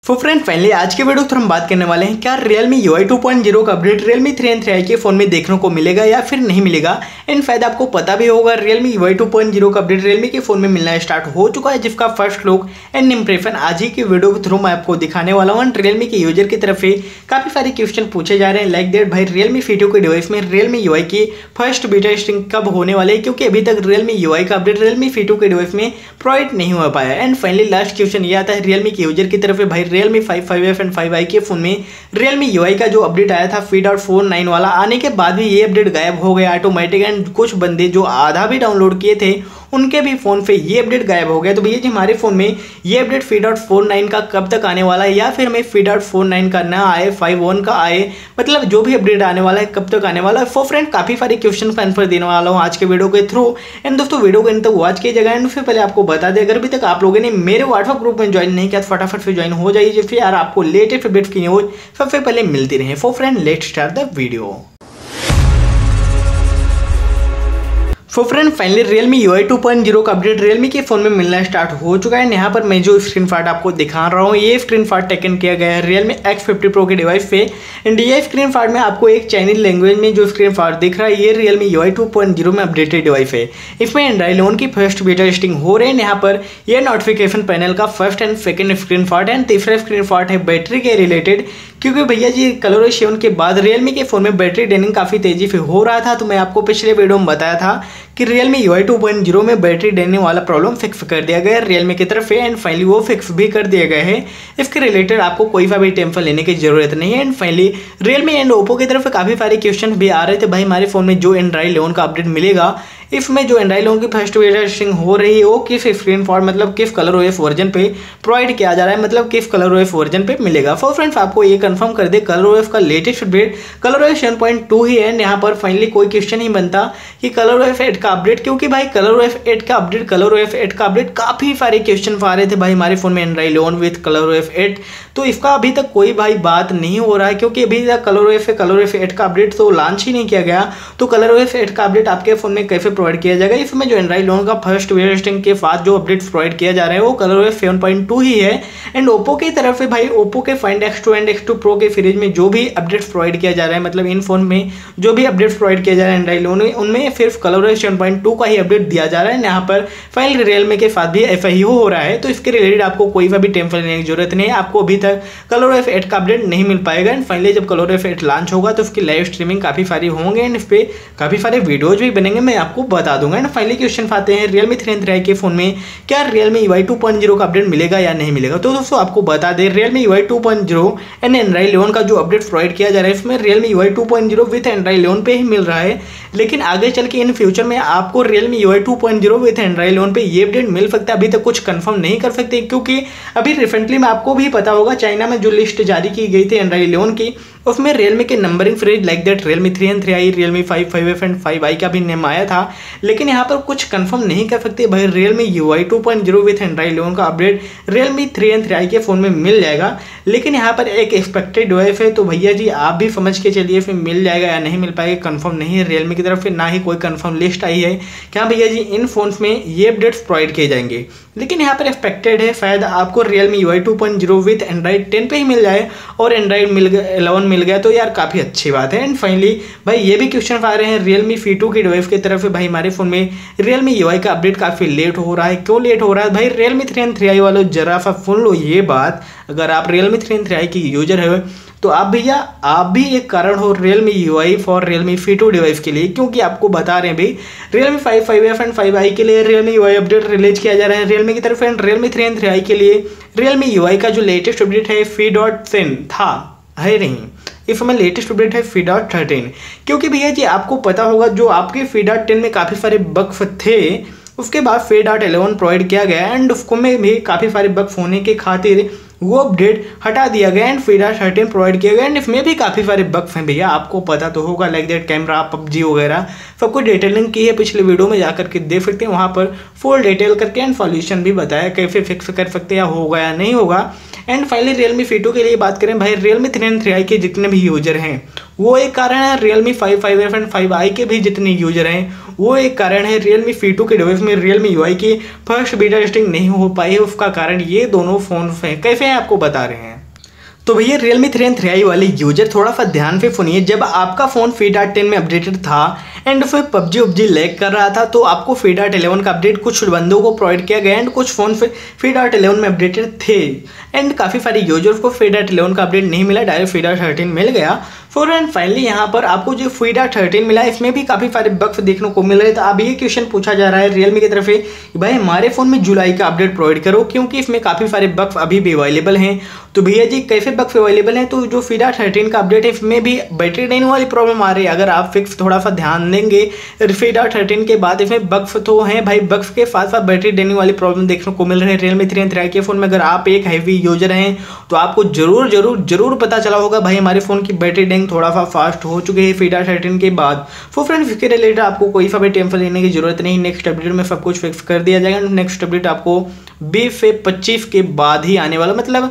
Friend finally आज के video तो हम बात करने वाले हैं क्या Realme UI 2.0 का अपडेट Realme 3 3i के फोन में देखने को मिलेगा या फिर नहीं मिलेगा। एंड शायद आपको पता भी होगा Realme UI 2.0 का अपडेट Realme के फोन में मिलना स्टार्ट हो चुका है, जिसका फर्स्ट लुक एंड इंप्रेशन आज ही की वीडियो के थ्रू मैं आपको दिखाने वाला हूँ। Realme के यूजर की तरफ से काफी सारे क्वेश्चन पूछे जा रहे हैं लाइक दैट भाई Realme Fido के डिवाइस में Realme UI की फर्स्ट बीटा टेस्टिंग कब होने वाले है, क्योंकि अभी तक Realme UI का अपडेट Realme Fido के डिवाइस में प्रोवाइड नहीं हो पाया। एंड फाइनली लास्ट क्वेश्चन ये आता है Realme के यूजर की तरफ से भाई Realme 5 एंड 5i के फोन में Realme UI का जो अपडेट आया था 3.49 वाला, आने के बाद भी ये अपडेट गायब हो गया ऑटोमेटिक। एंड कुछ बंदे जो आधा भी डाउनलोड किए थे उनके भी फोन पे ये अपडेट गायब हो गया। तो भैया जी हमारे फोन में ये अपडेट 3.49 का कब तक आने वाला है, या फिर हमें 3.49 का ना आए 5.1 का आए, मतलब जो भी अपडेट आने वाला है कब तक आने वाला है। फॉर फ्रेंड काफी सारे क्वेश्चन का आंसर देने वाला हूँ आज के वीडियो के थ्रू। एंड दोस्तों वीडियो को अंत तक वॉच कीजिएगा। एंड उससे पहले आपको बता दें, अगर अभी तक आप लोगों ने मेरे व्हाट्सएप ग्रुप में ज्वाइन नहीं किया तो फटाफट से ज्वाइन हो जाइए, जिससे यार आपको लेटेस्ट अपडेट्स की न्यूज सबसे पहले मिलती रहे। For friend let's start the video. Friend finally Realme UI 2.0 का अपडेट Realme के फोन में मिलना स्टार्ट हो चुका है। यहाँ पर मैं जो स्क्रीन शॉट आपको दिखा रहा हूँ, ये स्क्रीन शॉट टेकन किया गया है Realme X50 Pro के डिवाइस पे। एंड ये स्क्रीन शॉट में आपको एक चाइनीज लैंग्वेज में जो स्क्रीन शॉट दिख रहा है, ये Realme UI 2.0 में अपडेटेड डिवाइस है। इसमें Android 11 की फर्स्ट बीटा टेस्टिंग हो रही है। यहाँ पर ये नोटिफिकेशन पैनल का first and second screen shot and तीसरा स्क्रीन शॉट है बैटरी के रिलेटेड, क्योंकि भैया जी ColorOS 7 के बाद Realme के फोन में बैटरी ड्रेनिंग काफी तेजी से हो रहा था। तो मैं आपको पिछले वीडियो में बताया था कि Realme UI 2.0 में बैटरी ड्रेनिंग वाला प्रॉब्लम फिक्स कर दिया गया है Realme की तरफ से। एंड फाइनली वो फिक्स भी कर दिया गया है। इसके रिलेटेड आपको कोई सा भी टेंशन लेने की जरूरत नहीं है। And finally Realme and Oppo की तरफ से काफी सारे क्वेश्चन भी आ रहे थे, भाई हमारे फोन में जो Android 11 का अपडेट मिलेगा, इसमें जो Android 11 की फर्स्ट बीटा टेस्टिंग हो रही है वो किस स्क्रीन फॉर मतलब किस ColorOS वर्जन पे प्रोवाइड किया जा रहा है, मतलब किस ColorOS वर्जन पे मिलेगा। फॉर फ्रेंड्स आपको ये कंफर्म कर दे ColorOS का लेटेस्ट अपडेट ColorOS 7.2 ही है। यहाँ पर फाइनली कोई क्वेश्चन नहीं बनता कि ColorOS 8 का अपडेट, क्योंकि भाई ColorOS 8 का अपडेट काफी सारे क्वेश्चन आ रहे थे भाई हमारे फोन में Android 11 विद ColorOS 8। तो इसका अभी तक कोई भाई बात नहीं हो रहा है, क्योंकि अभी तक ColorOS 8 का अपडेट तो लॉन्च ही नहीं किया गया। तो ColorOS 8 का अपडेट आपके फोन में कैसे प्रोवाइड किया जाएगा। इसमें जो Android 11 का फर्स्ट बीटा टेस्टिंग के बाद जो अपडेट प्रोवाइड किया जा रहा है वो ColorOS 7.2 ही है। एंड Oppo की तरफ से भाई Oppo के Find X2 and X2 Pro के सीरीज में जो भी अपडेट्स प्रोवाइड किया जा रहा है, मतलब इन फोन में जो भी अपडेट्स प्रोवाइड किया जा रहा है Android 11 में, उनमें सिर्फ ColorOS 7.2 का ही अपडेट दिया जा रहा है। यहाँ पर फाइनल Realme के साथ भी ऐसा ही हो रहा है। तो इसके रिलेटेड आपको कोई सा भी टेंशन लेने की जरूरत नहीं है। आपको अभी तक ColorOS 8 का अपडेट नहीं मिल पाएगा। एंड फाइनली जब ColorOS 8 लॉन्च होगा तो उसकी लाइव स्ट्रीमिंग काफी सारी होंगे एंड इस पे काफी सारे वीडियोज भी बनेंगे, मैं आपको बता दूंगा। एंड फाइनली क्वेश्चन आते हैं Realme 3 3i के फोन में क्या Realme UI 2.0 का अपडेट मिलेगा या नहीं मिलेगा। तो दोस्तों आपको बता दें Realme UI 2.0 एंड Android 11 का जो अपडेट प्रोवाइड किया जा रहा है, इसमें Realme UI 2.0 विथ Android 11 पे ही मिल रहा है। लेकिन आगे चल के इन फ्यूचर में आपको Realme UI 2.0 विथ Android 11 पे ये अपडेट मिल सकता है। अभी तक कुछ कंफर्म नहीं कर सकते, क्योंकि अभी रिसेंटली में आपको भी पता होगा चाइना में जो लिस्ट जारी की गई थी Android 11 की, उसमें Realme के numbering phrase like that Realme 3 3i, Realme 5 5f and 5i का भी नेम आया था। लेकिन यहाँ पर कुछ कंफर्म नहीं कर सकते भाई Realme UI 2.0 विथ Android 11 का अपडेट Realme 3 3i के फोन में मिल जाएगा। लेकिन यहाँ पर एक एक्सपेक्टेड डिवाइस है, तो भैया जी आप भी समझ के चलिए फिर मिल जाएगा या नहीं मिल पाएगा कंफर्म नहीं है Realme की तरफ से, ना ही कोई कंफर्म लिस्ट आई है क्या भैया जी इन फोन्स में ये अपडेट्स प्रोवाइड किए जाएंगे। लेकिन यहाँ पर एक्सपेक्टेड है शायद आपको Realme UI 2.0 विथ Android 10 पे ही मिल जाए, और Android 11 मिल गया तो यार काफ़ी अच्छी बात है। एंड फाइनली भाई ये भी क्वेश्चन आ रहे हैं Realme Fido की डिवाइस की तरफ से, भाई हमारे फोन में Realme UI का अपडेट काफ़ी लेट हो रहा है। क्यों लेट हो रहा है भाई Realme 3 3i वालों, जरा सा सुन लो ये बात। अगर आप Realme 3 3i की यूजर है तो आप भी एक कारण हो Realme UI for Realme Fido device के लिए, क्योंकि आपको बता रहे हैं भाई Realme 5 5f एंड 5i के लिए Realme UI अपडेट रिलीज किया जा रहा है Realme की तरफ। एंड Realme 3 3i के लिए Realme UI का जो लेटेस्ट अपडेट है 3.10 था, है नहीं, इस समय लेटेस्ट अपडेट है 3.13। क्योंकि भैया जी आपको पता होगा जो आपके 3.10 में काफ़ी सारे बग्स थे, उसके बाद 3.11 प्रोवाइड किया गया एंड उसको में भी काफ़ी सारे बग्स होने के खातिर वो अपडेट हटा दिया गया एंड 3.13 प्रोवाइड किया गया। एंड इसमें भी काफ़ी सारे बग्स हैं भैया, आपको पता तो होगा लाइक दैट कैमरा, PUBG वगैरह सब कुछ डिटेलिंग की है, पिछले वीडियो में जाकर के देख सकते हैं, वहाँ पर फुल डिटेल करके एंड सॉल्यूशन भी बताया कैसे फिक्स कर सकते हैं, या होगा या नहीं होगा। एंड फाइनली Realme Fido के लिए बात करें भाई Realme 3 3i के जितने भी यूजर हैं वो एक कारण है, Realme 5 5f एंड 5i के भी जितने यूजर हैं वो एक कारण है। Realme Fido के डिवाइस में Realme UI की फर्स्ट बीटा टेस्टिंग नहीं हो पाई है, उसका कारण ये दोनों फोन हैं। कैसे आपको बता रहे हैं। तो भैया Realme 3 3i वाले यूजर थोड़ा सा ध्यान से सुनिए, जब आपका फ़ोन FreeDart 10 में अपडेटेड था एंड फिर PUBG लैग कर रहा था तो आपको FreeDart 11 का अपडेट कुछ बंदों को प्रोवाइड किया गया एंड कुछ फ़ोन FreeDart 11 में अपडेटेड थे एंड काफ़ी सारे यूजर्स को FreeDart 11 का अपडेट नहीं मिला, डायरेक्ट FreeDart 13 मिल गया। फॉर एंड फाइनली यहाँ पर आपको जो FreeDart 13 मिला इसमें भी काफ़ी सारे बग्स देखने को मिल रहे थे। अब ये क्वेश्चन पूछा जा रहा है Realme की तरफ से कि भाई हमारे फ़ोन में जुलाई का अपडेट प्रोवाइड करो, क्योंकि इसमें काफ़ी सारे बग्स अभी भी अवेलेबल हैं। तो भैया जी कैसे बग्स अवेलेबल हैं, तो जो FreeDart 13 का अपडेट है इसमें भी बैटरी ड्रेन वाली प्रॉब्लम आ रही है। अगर आप फिक्स थोड़ा सा ध्यान देंगे FreeDart 13 के बाद इसमें बग्स तो हैं भाई, बग्स के साथ साथ बैटरी ड्रेन वाली प्रॉब्लम देखने को मिल रही है Realme 3 3i के फ़ोन में। अगर आप एक हैवी यूजर हैं तो आपको जरूर पता चला होगा भाई हमारे फ़ोन की बैटरी ड्रेन थोड़ा सा फास्ट हो चुके हैं FreeDart 13 के बाद। तो फ्रेंड्स इसके रिलेटेड आपको कोई सा भी टेंशन लेने की जरूरत नहीं, नेक्स्ट अपडेट में सब कुछ फिक्स कर दिया जाएगा। नेक्स्ट अपडेट आपको 20 से 25 के बाद ही आने वाला, मतलब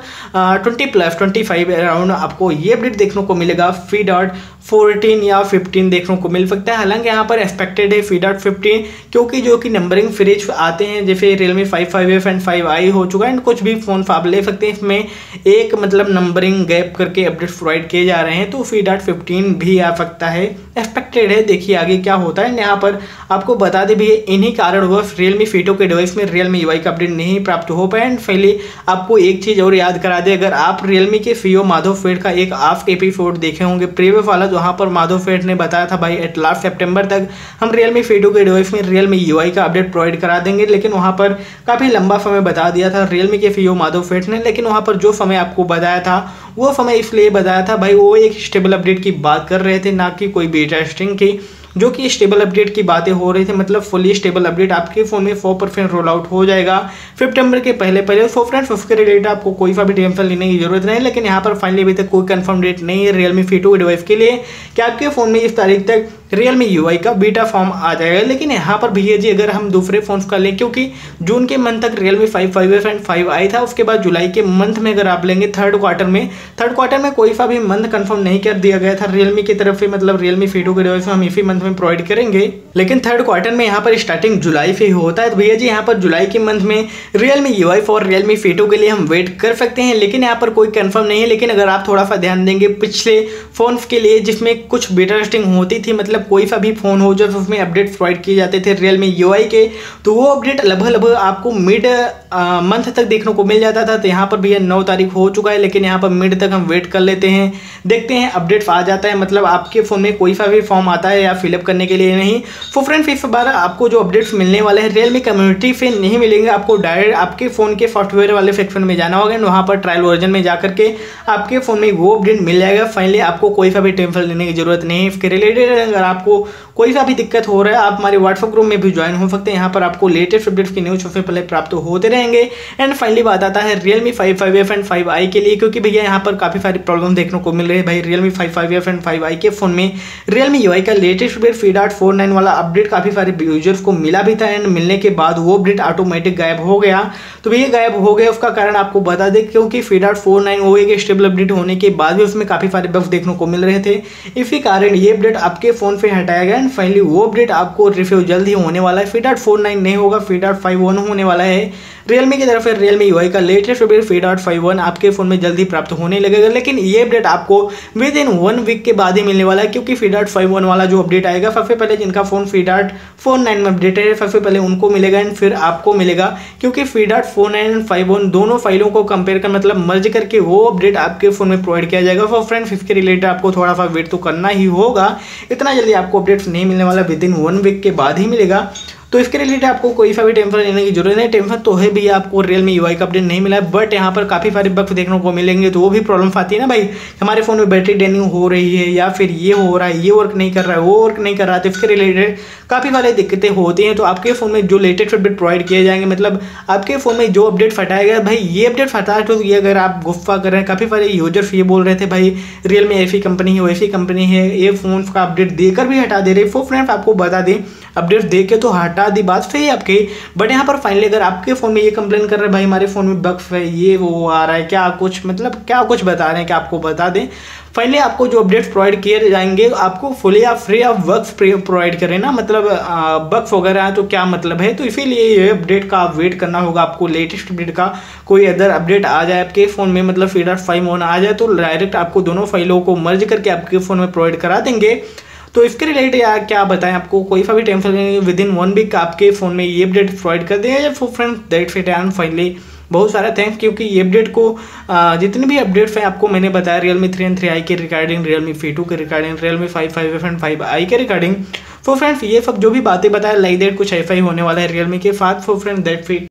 20+25 अराउंड आपको ये अपडेट देखने को मिलेगा। FreeDart 14 या 15 देखने को मिल सकता है। हालांकि यहाँ पर एक्सपेक्टेड है FreeDart 15, क्योंकि जो कि नंबरिंग फ्रिज आते हैं जैसे Realme 5 5f एंड 5i हो चुका है एंड कुछ भी फ़ोन आप ले सकते हैं, इसमें एक मतलब नंबरिंग गैप करके अपडेट प्रोवाइड किए जा रहे हैं। तो FreeDart 15 भी आ सकता है, एक्सपेक्टेड है, देखिए आगे क्या होता है। यहाँ पर आपको बता दें भी इन्हीं कारणवश Realme Fido के डिवाइस में Realme UI का अपडेट नहीं प्राप्त हो पाए। एंड पहले आपको एक चीज़ और याद करा दे, अगर आप Realme के CEO माधव सेठ का एक आफ्ट एपिसोड देखे होंगे प्रीवियस वाला, जहाँ पर माधव सेठ ने बताया था भाई एट लास्ट सितंबर तक हम Realme Fido के डिवाइस में Realme UI का अपडेट प्रोवाइड करा देंगे, लेकिन वहाँ पर काफ़ी लंबा समय बता दिया था Realme के CEO माधव सेठ ने। लेकिन वहाँ पर जो समय आपको बताया था वो समय इसलिए बताया था भाई वो एक स्टेबल अपडेट की बात कर रहे थे, ना कि कोई बीटा टेस्टिंग की, जो कि स्टेबल अपडेट की बातें हो रही थी। मतलब फुली स्टेबल अपडेट आपके फ़ोन में 4% रोल आउट हो जाएगा सितंबर के पहले। सो फ्रेंड्स उसके रिलेटेड आपको कोई सा भी टेंशन लेने की जरूरत नहीं, लेकिन यहाँ पर फाइनली अभी तक कोई कंफर्म डेट नहीं है Realme Fido डिवाइस के लिए कि आपके फ़ोन में इस तारीख तक Realme UI का बीटा फॉर्म आ जाएगा। लेकिन यहाँ पर भैया जी अगर हम दूसरे फ़ोन्स का लें, क्योंकि जून के मंथ तक Realme 5 5f एंड 5i था, उसके बाद जुलाई के मंथ में अगर आप लेंगे थर्ड क्वार्टर में कोई सा भी मंथ कंफर्म नहीं कर दिया गया था Realme की तरफ से, मतलब Realme Fido के डिवाइस में हम इसी मंथ में प्रोवाइड करेंगे। लेकिन थर्ड क्वार्टर में यहाँ पर स्टार्टिंग जुलाई से होता है। तो भैया जी यहाँ पर जुलाई के मंथ में Realme UI for Realme Fido के लिए हम वेट कर सकते हैं, लेकिन यहाँ पर कोई कंफर्म नहीं है। लेकिन अगर आप थोड़ा सा ध्यान देंगे पिछले फोन्स के लिए जिसमें कुछ बीटा टेस्टिंग होती थी, मतलब कोई सा भी फोन हो जब उसमें अपडेट प्रोवाइड किए जाते थे Realme UI के, तो वो अपडेट लगभग आपको मिड मंथ तक देखने को मिल जाता था। तो यहाँ पर भैया 9 तारीख हो चुका है, लेकिन यहाँ पर मिड तक हम वेट कर लेते हैं, देखते हैं अपडेट्स आ जाता है, मतलब आपके फ़ोन में कोई सा भी फॉर्म आता है या फिलअप करने के लिए नहीं। तो फ्रेंड्स इस बार आपको जो अपडेट्स मिलने वाले हैं Realme कम्युनिटी से नहीं मिलेंगे, आपको डायरेक्ट आपके फ़ोन के सॉफ्टवेयर वाले सेक्शन में जाना होगा, वहाँ पर ट्रायल वर्जन में जा करके आपके फ़ोन में वो अपडेट मिल जाएगा। फाइनली आपको कोई सा भी टेंशन लेने की जरूरत नहीं है इसके रिलेटेड। अगर आपको कोई सा भी दिक्कत हो रहा है आप हमारे व्हाट्सएप ग्रुप में भी ज्वाइन हो सकते हैं, यहाँ पर आपको लेटेस्ट अपडेट्स की न्यूज़ सबसे पहले प्राप्त होते रहेंगे। एंड फाइनली बात आता है Realme 5 5f एंड 5i के लिए, क्योंकि भैया यहाँ पर काफ़ी सारी प्रॉब्लम देखने को मिल रही है भाई Realme 5 5f एंड 5i के फ़ोन में Realme UI का लेटेस्ट अपडेट FreeDart 49 वाला अपडेट काफ़ी सारे यूजर्स को मिला भी था एंड मिलने के बाद वो अपडेट ऑटोमेटिक गायब हो गया। तो भैया गायब हो गया, उसका कारण आपको बता दें, क्योंकि FreeDart 49 वो एक स्टेबल अपडेट होने के बाद भी उसमें काफ़ी सारे बग्स देखने को मिल रहे थे, इसी कारण ये अपडेट आपके फ़ोन से हटाया गया एंड फाइनली वो अपडेट आपको रिव्यू जल्द ही होने वाला है। FreeDart 49 नहीं होगा, FreeDart 51 होने वाला है। Realme की तरफ से Realme UI का लेटेस्ट अपडेट FreeDart 51 आपके फ़ोन में जल्दी प्राप्त होने लगेगा, लेकिन ये अपडेट आपको विद इन 1 वीक के बाद ही मिलने वाला है, क्योंकि FreeDart 51 वाला जो अपडेट आएगा सबसे पहले जिनका फ़ोन FreeDart 49 में अपडेट है सबसे पहले उनको मिलेगा एंड फिर आपको मिलेगा, क्योंकि FreeDart 49 एंड 51 दोनों फाइलों को कंपेयर कर मतलब मर्ज करके वो अपडेट आपके फ़ोन में प्रोवाइड किया जाएगा। तो फ्रेंड्स इसके रिलेटेड आपको थोड़ा सा वेट तो करना ही होगा, इतना जल्दी आपको अपडेट्स नहीं मिलने वाला, विद इन 1 वीक के बाद ही मिलेगा। तो इसके रिलेटेड आपको कोई सा भी टेंशन लेने की जरूरत नहीं। टेंशन तो है भी आपको Realme UI का अपडेट नहीं मिला है, बट यहाँ पर काफ़ी सारे बग्स देखने को मिलेंगे, तो वो भी प्रॉब्लम आती है ना भाई, हमारे फ़ोन में बैटरी ड्रेनिंग हो रही है या फिर ये हो रहा है, ये वर्क नहीं कर रहा है, वो वर्क नहीं कर रहा है, तो इसके रिलेटेड काफ़ी सारी दिक्कतें होती हैं। तो आपके फ़ोन में जो लेटेस्ट अपडेट प्रोवाइड किए जाएंगे, मतलब आपके फ़ोन में जो अपडेट फटाएगा भाई, ये अपडेट फटा तो ये अगर आप गुफ्फा कर रहे हैं, काफ़ी सारे यूजर्स ये बोल रहे थे भाई Realme ऐसी कंपनी है वैसी कंपनी है, ये फ़ोन का अपडेट देकर भी हटा दे रही है। फ्रेंड्स आपको बता दें अपडेट दे के तो हटा दी, बात सही है आपकी। बट यहाँ पर फाइनली अगर आपके फ़ोन में ये कंप्लेन कर रहे हैं भाई हमारे फ़ोन में बग है, ये वो आ रहा है, क्या कुछ मतलब क्या कुछ बता रहे हैं कि आपको बता दें। फाइनली आपको जो अपडेट्स प्रोवाइड किए जाएंगे आपको फुली या फ्री ऑफ वर्क्स प्रोवाइड करें ना, मतलब बग्स वगैरह है तो क्या मतलब है, तो इसीलिए ये अपडेट का आप वेट करना होगा आपको। लेटेस्ट अपडेट का कोई अदर अपडेट आ जाए आपके फ़ोन में, मतलब फीडर 5 ऑन आ जाए तो डायरेक्ट आपको दोनों फाइलों को मर्ज करके आपके फ़ोन में प्रोवाइड करा देंगे। तो इसके रिलेटेड यार क्या बताएं आपको, कोई सा भी टेंशन नहीं, विद इन 1 वीक आपके फ़ोन में ये अपडेट प्रोवाइड कर देंगे। Friends that's it and finally बहुत सारा थैंक्स, क्योंकि ये अपडेट को जितने भी अपडेट्स हैं आपको मैंने बताया Realme 3 3i के रिगार्डिंग, Realme V2 के regarding, Realme 5 5F and 5i के रिगार्डिंग। तो फ्रेंड्स ये सब जो भी बातें बताया लाइक दैट कुछ ऐसा ही होने वाला है Realme के साथ। तो फ्रेंड्स दैट्स इट।